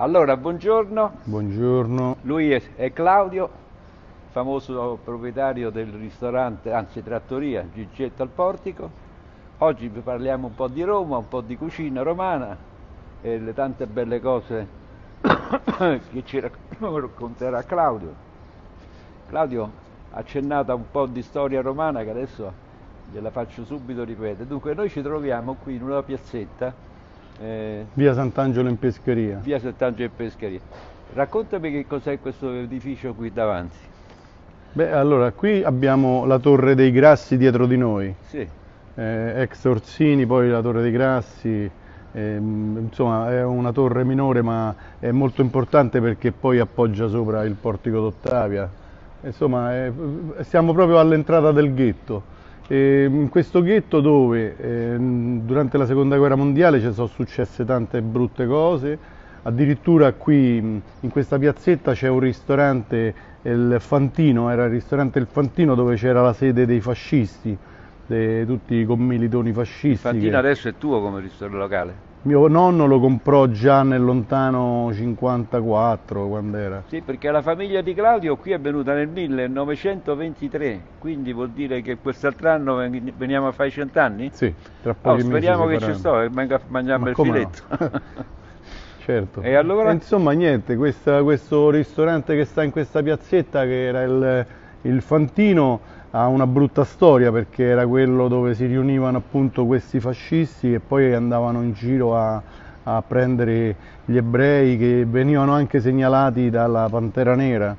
Allora, buongiorno. Buongiorno. Lui è Claudio, famoso proprietario del ristorante, anzi trattoria, Gigetto al Portico. Oggi vi parliamo un po' di Roma, un po' di cucina romana e le tante belle cose che ci racconterà Claudio. Claudio ha accennato a un po' di storia romana che adesso gliela faccio subito ripetere. Dunque, noi ci troviamo qui in una piazzetta, Via Sant'Angelo in Pescheria. via Sant'Angelo in Pescheria. Raccontami che cos'è questo edificio qui davanti. Beh, allora, qui abbiamo la Torre dei Grassi dietro di noi, Sì, ex Orsini, poi la Torre dei Grassi, insomma è una torre minore ma è molto importante perché poi appoggia sopra il Portico d'Ottavia. Insomma, siamo proprio all'entrata del ghetto. In questo ghetto dove durante la Seconda Guerra Mondiale ci sono successe tante brutte cose, addirittura qui in questa piazzetta c'è un ristorante, il Fantino, era il ristorante Il Fantino dove c'era la sede dei fascisti, tutti i commilitoni fascisti. Fantino adesso è tuo come ristorante locale. Mio nonno lo comprò già nel lontano 54, quando era. Sì, perché la famiglia di Claudio qui è venuta nel 1923, quindi vuol dire che quest'altro anno veniamo a fare i 100 anni? Sì, tra pochi mesi Speriamo si che ci faranno. sto, che venga a mangiarmi Ma il come no? filetto. Certo. E allora? Insomma, niente, questo ristorante che sta in questa piazzetta, che era il Fantino, ha una brutta storia perché era quello dove si riunivano appunto questi fascisti e poi andavano in giro a prendere gli ebrei che venivano anche segnalati dalla Pantera Nera.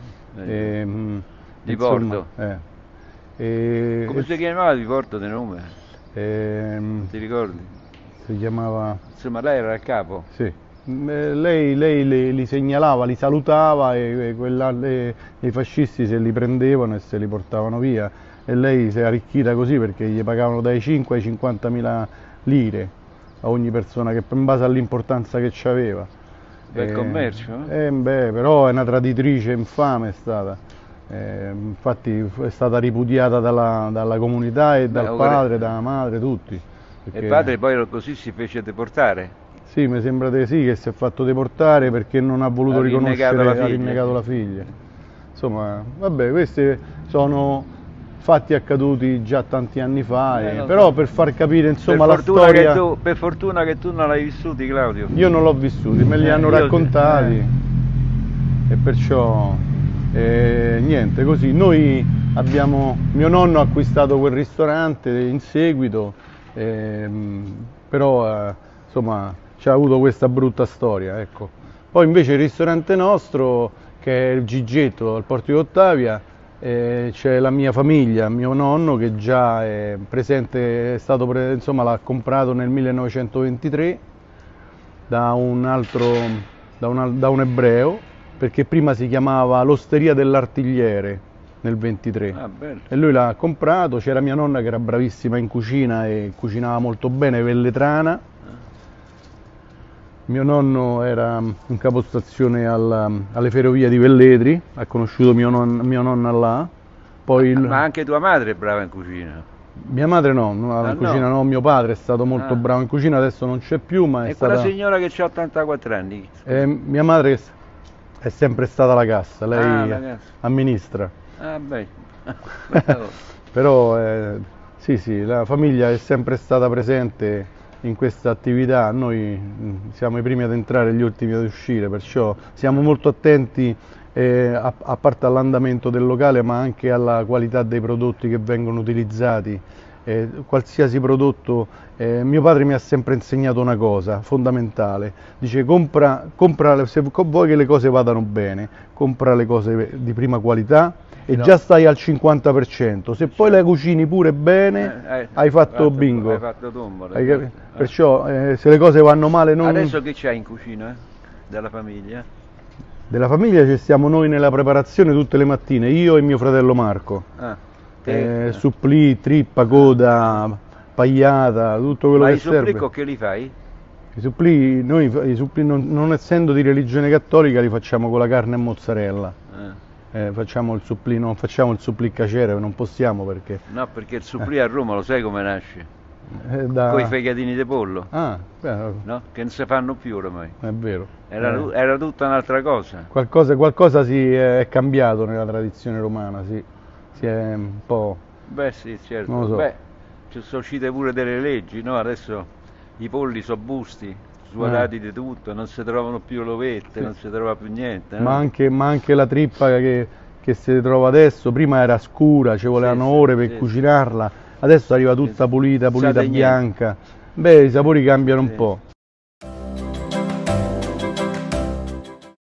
Di Porto. Come si chiamava di Porto di nome? Ti ricordi? Si chiamava... Insomma, lei era a capo. Sì. Lei li segnalava, li salutava e i fascisti se li prendevano e se li portavano via e lei si è arricchita così perché gli pagavano dai 5 ai 50.000 lire a ogni persona che, in base all'importanza che c'aveva. Bel commercio, però è una traditrice infame è stata. Infatti è stata ripudiata dalla comunità e dal padre, dalla madre, tutti. E il padre poi così si fece deportare? Sì, mi sembra di sì, che si è fatto deportare perché non ha voluto riconoscere, ha rinnegato la figlia. Insomma, vabbè, questi sono fatti accaduti già tanti anni fa, però so. Per far capire insomma la storia... Per fortuna che tu non l'hai vissuti, Claudio. Io non l'ho vissuti, me li hanno raccontati e perciò niente, così. Noi abbiamo... Mio nonno ha acquistato quel ristorante in seguito, però insomma... c'ha avuto questa brutta storia, ecco. Poi invece il ristorante nostro, che è il Gigetto al Portico d'Ottavia, c'è la mia famiglia, mio nonno che già è presente, insomma l'ha comprato nel 1923 da un ebreo, perché prima si chiamava l'Osteria dell'Artigliere nel 23. E lui l'ha comprato, c'era mia nonna che era bravissima in cucina e cucinava molto bene, velletrana. Mio nonno era un capostazione alle ferrovie di Velletri, ha conosciuto mio nonno là. Poi ma anche tua madre è brava in cucina? Mia madre no, in cucina no, mio padre è stato molto bravo in cucina, adesso non c'è più, ma è stata... quella signora che ha 84 anni? Mia madre è sempre stata alla cassa, lei amministra. Ah, beh. Però sì, la famiglia è sempre stata presente in questa attività, noi siamo i primi ad entrare e gli ultimi ad uscire, perciò siamo molto attenti a parte all'andamento del locale ma anche alla qualità dei prodotti che vengono utilizzati. Qualsiasi prodotto, mio padre mi ha sempre insegnato una cosa fondamentale, dice compra se vuoi che le cose vadano bene, compra le cose di prima qualità e già stai al 50%, se poi le cucini pure bene hai fatto bingo, hai fatto tombola, perciò se le cose vanno male non... Adesso che c'hai in cucina della famiglia? Della famiglia ci stiamo noi nella preparazione tutte le mattine, io e mio fratello Marco. Supplì, trippa, coda, pagliata, tutto quello che serve. Ma i supplì con che li fai? I supplì non essendo di religione cattolica li facciamo con la carne e mozzarella. Facciamo il supplì, non facciamo il supplì caciere, non possiamo perché... No, perché il supplì a Roma lo sai come nasce? Con i fegatini di pollo, Ah, beh, no? Che non si fanno più ormai. è vero. Era tutta un'altra cosa. Qualcosa è cambiato nella tradizione romana, sì. Si è un po'... Beh sì, certo. Non lo so. Beh, ci sono uscite pure delle leggi, no? Adesso i polli sono busti, svuotati di tutto, non si trovano più l'ovette, Sì. non si trova più niente, no? Ma anche la trippa che si trova adesso, prima era scura, ci volevano ore per cucinarla, adesso arriva tutta pulita, Sa di bianca. Beh, i sapori cambiano un po'.